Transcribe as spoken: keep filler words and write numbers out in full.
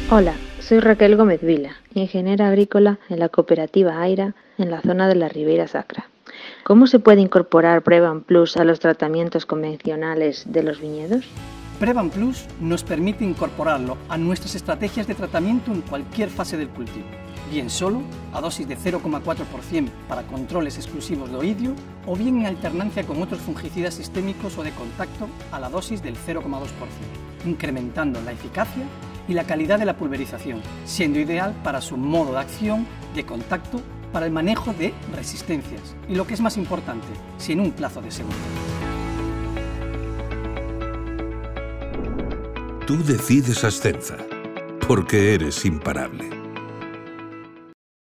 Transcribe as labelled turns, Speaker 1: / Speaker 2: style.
Speaker 1: Hola, soy Raquel Gómez Vila, ingeniera agrícola en la cooperativa AIRA en la zona de la Ribeira Sacra. ¿Cómo se puede incorporar Prevan Plus a los tratamientos convencionales de los viñedos?
Speaker 2: Prevan Plus nos permite incorporarlo a nuestras estrategias de tratamiento en cualquier fase del cultivo, bien solo, a dosis de cero coma cuatro por ciento para controles exclusivos de oidio, o bien en alternancia con otros fungicidas sistémicos o de contacto a la dosis del cero coma dos por ciento, incrementando la eficacia y la calidad de la pulverización, siendo ideal para su modo de acción de contacto para el manejo de resistencias y, lo que es más importante, sin un plazo de seguridad.
Speaker 3: Tú decides Ascenza, porque eres imparable.